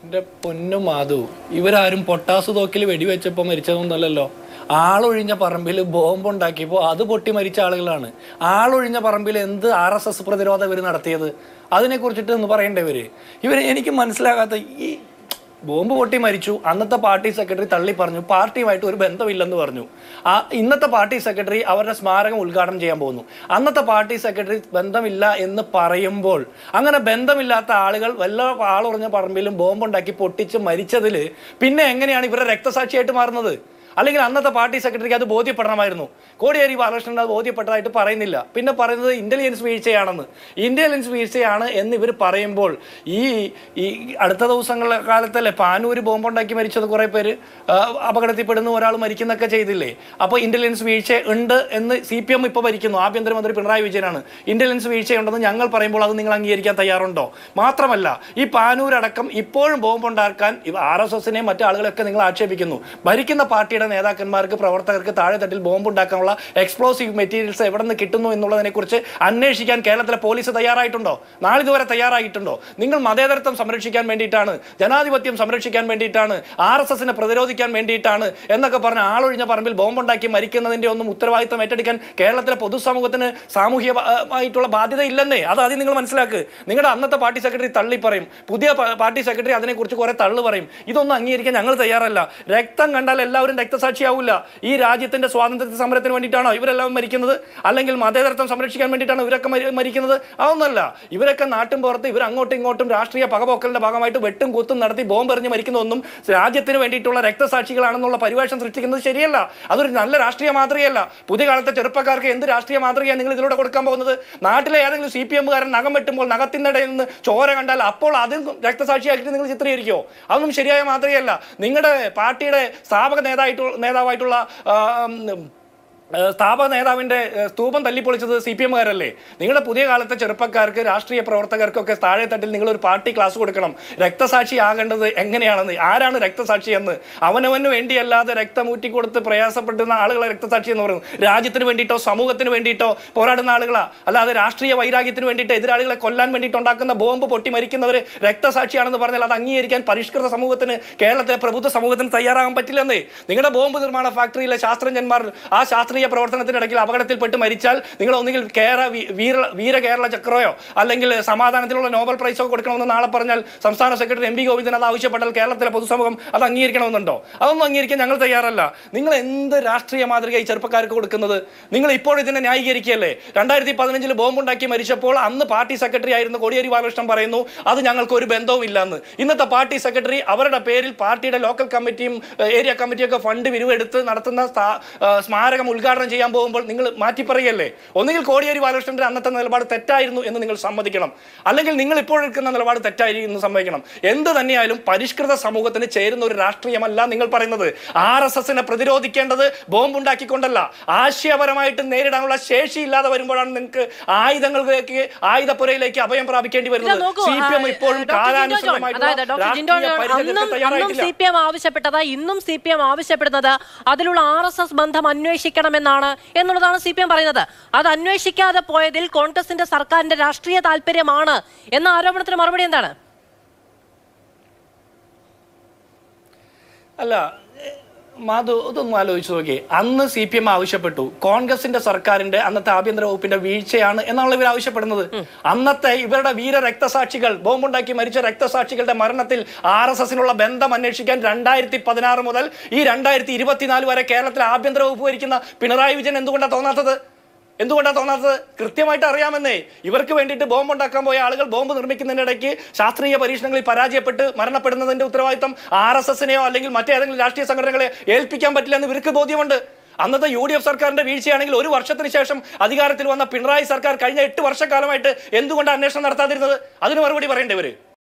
എന്റെ പൊന്നും മാധു, ഇവരാരും പൊട്ടാസ് തോക്കിൽ വെടിവെച്ചപ്പോൾ മരിച്ചതൊന്നല്ലല്ലോ. ആളൊഴിഞ്ഞ പറമ്പിൽ ബോംബുണ്ടാക്കിയപ്പോൾ അത് പൊട്ടി മരിച്ച ആളുകളാണ്. ആളൊഴിഞ്ഞ പറമ്പിൽ എന്ത് RSS പ്രതിരോധം ഇവർ നടത്തിയത്, അതിനെക്കുറിച്ചിട്ട് ഒന്ന് പറയേണ്ടവര്. എനിക്ക് മനസ്സിലാകാത്ത ഈ ബോംബ് പൊട്ടി മരിച്ചു, അന്നത്തെ പാർട്ടി സെക്രട്ടറി തള്ളി പറഞ്ഞു പാർട്ടിയുമായിട്ട് ഒരു ബന്ധമില്ലെന്ന് പറഞ്ഞു. ഇന്നത്തെ പാർട്ടി സെക്രട്ടറി അവരുടെ സ്മാരകം ഉദ്ഘാടനം ചെയ്യാൻ പോകുന്നു. അന്നത്തെ പാർട്ടി സെക്രട്ടറി ബന്ധമില്ല എന്ന് പറയുമ്പോൾ അങ്ങനെ ബന്ധമില്ലാത്ത ആളുകൾ വല്ല ആളുറഞ്ഞ പറമ്പിലും ബോംബുണ്ടാക്കി പൊട്ടിച്ച് മരിച്ചതിൽ പിന്നെ എങ്ങനെയാണ് ഇവരുടെ രക്തസാക്ഷിയായിട്ട് മാറുന്നത്? അല്ലെങ്കിൽ അന്നത്തെ പാർട്ടി സെക്രട്ടറിക്ക് അത് ബോധ്യപ്പെടണമായിരുന്നു. കോടിയേരി ബാലകൃഷ്ണൻ അത് ബോധ്യപ്പെട്ടതായിട്ട് പറയുന്നില്ല. പിന്നെ പറയുന്നത് ഇന്റലിജൻസ് വീഴ്ചയാണെന്ന്. ഇന്റലിജൻസ് വീഴ്ചയാണ് എന്ന് ഇവർ പറയുമ്പോൾ ഈ അടുത്ത ദിവസങ്ങളിലെ കാലത്തല്ലേ പാനൂര് ബോംബുണ്ടാക്കി മരിച്ചത്, കുറേ പേര് അപകടത്തിൽപ്പെടുന്നു, ഒരാൾ മരിക്കുന്നൊക്കെ ചെയ്തില്ലേ? അപ്പോൾ ഇന്റലിജൻസ് വീഴ്ച ഉണ്ട് എന്ന് CPM ഇപ്പോൾ ഭരിക്കുന്നു. ആഭ്യന്തരമന്ത്രി പിണറായി വിജയനാണ്. ഇന്റലിജൻസ് വീഴ്ചയുണ്ടെന്ന് ഞങ്ങൾ പറയുമ്പോൾ അത് നിങ്ങൾ അംഗീകരിക്കാൻ തയ്യാറുണ്ടോ? മാത്രമല്ല, ഈ പാനൂരടക്കം ഇപ്പോഴും ബോംബുണ്ടാക്കാൻ RSSനെയും മറ്റു ആളുകളൊക്കെ നിങ്ങൾ ആക്ഷേപിക്കുന്നു. ഭരിക്കുന്ന പാർട്ടിയുടെ നേതാക്കന്മാർക്ക്, പ്രവർത്തകർക്ക് താഴെത്തട്ടിൽ ബോംബുണ്ടാക്കാനുള്ള എക്സ്പ്ലോസീവ് മെറ്റീരിയൽസ് എവിടെ നിന്ന് കിട്ടുന്നു എന്നുള്ളതിനെ കുറിച്ച് അന്വേഷിക്കാൻ കേരളത്തിലെ പോലീസ് തയ്യാറായിട്ടുണ്ടോ? നാളിതുവരെ തയ്യാറായിട്ടുണ്ടോ? നിങ്ങൾ മതേതരത്വം സംരക്ഷിക്കാൻ വേണ്ടിയിട്ടാണ്, ജനാധിപത്യം സംരക്ഷിക്കാൻ വേണ്ടിയിട്ടാണ്, RSSനെ പ്രതിരോധിക്കാൻ വേണ്ടിയിട്ടാണ് എന്നൊക്കെ പറഞ്ഞ് ആളൊഴിഞ്ഞ പറമ്പിൽ ബോംബുണ്ടാക്കി മരിക്കുന്നതിന്റെ ഒന്നും ഉത്തരവാദിത്തം ഏറ്റെടുക്കാൻ കേരളത്തിലെ പൊതുസമൂഹത്തിന് സാമൂഹികമായിട്ടുള്ള ബാധ്യത ഇല്ലെന്നേ. അത് ആദ്യം നിങ്ങൾ മനസ്സിലാക്ക്. നിങ്ങളുടെ അന്നത്തെ പാർട്ടി സെക്രട്ടറി തള്ളി പറയും, പുതിയ പാർട്ടി സെക്രട്ടറി അതിനെക്കുറിച്ച് കുറെ തള്ളു പറയും. ഇതൊന്നും അംഗീകരിക്കാൻ ഞങ്ങൾ തയ്യാറല്ല. രക്തം കണ്ടാൽ എല്ലാവരും രക്തസാക്ഷിയാവില്ല. ഈ രാജ്യത്തിന്റെ സ്വാതന്ത്ര്യ സമരത്തിന് വേണ്ടിയിട്ടാണോ ഇവരെല്ലാം മരിക്കുന്നത്? അല്ലെങ്കിൽ മതേതരത്വം സംരക്ഷിക്കാൻ വേണ്ടിയിട്ടാണോ ഇവരൊക്കെ മരിക്കുന്നത്? അതൊന്നല്ല. ഇവരൊക്കെ നാട്ടും പുറത്ത് ഇവർ അങ്ങോട്ടും ഇങ്ങോട്ടും രാഷ്ട്രീയ പകപോക്കലിന്റെ ഭാഗമായിട്ട് വെട്ടും കുത്തും നടത്തി ബോംബെറിഞ്ഞ് മരിക്കുന്നതൊന്നും രാജ്യത്തിന് വേണ്ടിയിട്ടുള്ള രക്തസാക്ഷികളാണെന്നുള്ള പരിവേഷം സൃഷ്ടിക്കുന്നത് ശരിയല്ല. അതൊരു നല്ല രാഷ്ട്രീയ മാതൃകയല്ല. പുതിയ കാലത്തെ ചെറുപ്പക്കാർക്ക് എന്ത് രാഷ്ട്രീയ മാതൃകയാണ് നിങ്ങൾ ഇതിലൂടെ കൊടുക്കാൻ പോകുന്നത്? നാട്ടിലെ ഏതെങ്കിലും CPMകാരൻ നഖം വെട്ടുമ്പോൾ നഖത്തിനിടയിൽ നിന്ന് ചോര കണ്ടാൽ അപ്പോൾ അതും രക്തസാക്ഷിയാക്കിയിട്ട് നിങ്ങൾ ചിത്രീകരിക്കുമോ? അതൊന്നും ശരിയായ മാതൃകയല്ല. നിങ്ങളുടെ പാർട്ടിയുടെ സ്ഥാപക നേതാവായിട്ടുള്ള സ്ഥാപക നേതാവിന്റെ സ്തൂപം തല്ലിപ്പൊളിച്ചത് CPMകാരല്ലേ? നിങ്ങളുടെ പുതിയ കാലത്തെ ചെറുപ്പക്കാർക്ക്, രാഷ്ട്രീയ പ്രവർത്തകർക്കൊക്കെ താഴെത്തട്ടിൽ നിങ്ങൾ ഒരു പാർട്ടി ക്ലാസ് കൊടുക്കണം. രക്തസാക്ഷി ആകേണ്ടത് എങ്ങനെയാണെന്ന്, ആരാണ് രക്തസാക്ഷി എന്ന്. അവനവന് വേണ്ടിയല്ലാതെ രക്തമൂറ്റിക്കൊടുത്ത് പ്രയാസപ്പെടുന്ന ആളുകളെ രക്തസാക്ഷി എന്ന് പറയുന്നു. രാജ്യത്തിന് വേണ്ടിയിട്ടോ സമൂഹത്തിന് വേണ്ടിയിട്ടോ പോരാടുന്ന ആളുകളാ, അല്ലാതെ രാഷ്ട്രീയ വൈരാഗ്യത്തിന് വേണ്ടിയിട്ട് എതിരാളികളെ കൊല്ലാൻ വേണ്ടിയിട്ടുണ്ടാക്കുന്ന ബോംബ് പൊട്ടി മരിക്കുന്നവർ രക്തസാക്ഷിയാണെന്ന് പറഞ്ഞാൽ അത് അംഗീകരിക്കാൻ പരിഷ്കൃത സമൂഹത്തിന്, കേരളത്തിലെ പ്രബുദ്ധ സമൂഹത്തിന് തയ്യാറാകാൻ പറ്റില്ലെന്നേ. നിങ്ങളുടെ ബോംബ് നിർമ്മാണ ഫാക്ടറിയിലെ ശാസ്ത്രജ്ഞന്മാർ ആ ശാസ്ത്രീയ പ്രവർത്തനത്തിനിടയ്ക്ക് അപകടത്തിൽപ്പെട്ട് മരിച്ചാൽ നിങ്ങൾ ഒന്നുകിൽ വീര കേരള ചക്രയോ അല്ലെങ്കിൽ സമാധാനത്തിലുള്ള നോബൽ പ്രൈസോ കൊടുക്കണമെന്ന് നാളെ പറഞ്ഞാൽ സംസ്ഥാന സെക്രട്ടറി MP ഗോവിന്ദൻ അത് ആവശ്യപ്പെട്ടാൽ കേരളത്തിലെ പൊതുസമൂഹം അത് അംഗീകരിക്കണമെന്നുണ്ടോ? അതൊന്നും അംഗീകരിക്കാൻ ഞങ്ങൾ തയ്യാറല്ല. നിങ്ങൾ എന്ത് രാഷ്ട്രീയ മാതൃക ഈ ചെറുപ്പക്കാർക്ക് കൊടുക്കുന്നത്? നിങ്ങൾ ഇപ്പോൾ ഇതിനെ ന്യായീകരിക്കുകയല്ലേ? 2015 ബോംബുണ്ടാക്കി മരിച്ചപ്പോൾ അന്ന് പാർട്ടി സെക്രട്ടറി ആയിരുന്ന കോടിയേരി ബാലകൃഷ്ണൻ പറയുന്നു അത് ഞങ്ങൾക്ക് ഒരു ബന്ധവും ഇല്ലെന്ന്. ഇന്നത്തെ പാർട്ടി സെക്രട്ടറി അവരുടെ പേരിൽ പാർട്ടിയുടെ ലോക്കൽ കമ്മിറ്റിയും ഏരിയ കമ്മിറ്റിയൊക്കെ ഫണ്ട് വിരിവെടുത്ത് നടത്തുന്ന സ്മാരകം ഉദ്ഘാടനം ചെയ്യാൻ പോകുമ്പോൾ നിങ്ങൾ മാറ്റി പറയല്ലേ? ഒന്നുകിൽ കോടിയേരി ബാലകൃഷ്ണന്റെ അന്നത്തെ നിലപാട് തെറ്റായിരുന്നു എന്ന് നിങ്ങൾ സമ്മതിക്കണം, അല്ലെങ്കിൽ നിങ്ങൾ ഇപ്പോൾ എടുക്കുന്ന നിലപാട് തെറ്റായിരുന്നു എന്ന് സമ്മതിക്കണം. എന്ത് തന്നെയായാലും പരിഷ്കൃത സമൂഹത്തിന് ചേരുന്ന ഒരു രാഷ്ട്രീയമല്ല നിങ്ങൾ പറയുന്നത്. RSSനെ പ്രതിരോധിക്കേണ്ടത് ബോംബുണ്ടാക്കിക്കൊണ്ടല്ല, ആശയപരമായിട്ട് നേരിടാനുള്ള ശേഷി ഇല്ലാതെ വരുമ്പോഴാണ് നിങ്ങൾക്ക് ആയുധപ്പുരയിലേക്ക് അഭയം പ്രാപിക്കേണ്ടി വരുന്നത്. CPM ഇപ്പോഴും CPM ആവശ്യപ്പെട്ടത്, ഇന്നും CPM ആവശ്യപ്പെടുന്നത് അതിലുള്ള RSS ബന്ധം അന്വേഷിക്കണമെന്നാണ് എന്നുള്ളതാണ് CPM പറയുന്നത്. അത് അന്വേഷിക്കാതെ പോയതിൽ കോൺഗ്രസിന്റെ സർക്കാരിന്റെ രാഷ്ട്രീയ താല്പര്യമാണ് എന്ന ആരോപണത്തിന് മറുപടി എന്താണ്? അല്ല മാധു, ഇതൊന്നും ആലോചിച്ച് നോക്കി. അന്ന് CPM ആവശ്യപ്പെട്ടു കോൺഗ്രസിന്റെ സർക്കാരിന്റെ അന്നത്തെ ആഭ്യന്തര വകുപ്പിന്റെ വീഴ്ചയാണ് എന്നാണ് ഇവർ ആവശ്യപ്പെടുന്നത്. അന്നത്തെ ഇവരുടെ വീര രക്തസാക്ഷികൾ, ബോംബുണ്ടാക്കി മരിച്ച രക്തസാക്ഷികളുടെ മരണത്തിൽ RSSനുള്ള ബന്ധം അന്വേഷിക്കാൻ 2016 മുതൽ ഈ 2024 വരെ കേരളത്തിലെ ആഭ്യന്തര വകുപ്പ് ഭരിക്കുന്ന പിണറായി വിജയൻ എന്തുകൊണ്ടാണ് തോന്നാത്തത്? കൃത്യമായിട്ട് അറിയാമെന്നേ. ഇവർക്ക് വേണ്ടിയിട്ട് ബോംബ് ഉണ്ടാക്കാൻ പോയ ആളുകൾ ബോംബ് നിർമ്മിക്കുന്നതിനിടയ്ക്ക് ശാസ്ത്രീയ പരീക്ഷണങ്ങളിൽ പരാജയപ്പെട്ട് മരണപ്പെടുന്നതിന്റെ ഉത്തരവാദിത്തം RSSനെയോ അല്ലെങ്കിൽ മറ്റേതെങ്കിലും രാഷ്ട്രീയ സംഘടനകളെ ഏൽപ്പിക്കാൻ പറ്റില്ല എന്ന് ഇവർക്ക് ബോധ്യമുണ്ട്. അന്നത്തെ UDF സർക്കാരിന്റെ വീഴ്ചയാണെങ്കിൽ ഒരു വർഷത്തിന് ശേഷം അധികാരത്തിൽ വന്ന പിണറായി സർക്കാർ കഴിഞ്ഞ 8 വർഷക്കാലമായിട്ട് എന്തുകൊണ്ട് അന്വേഷണം നടത്താതിരുന്നത്? അതിന് മറുപടി പറയേണ്ടവര്.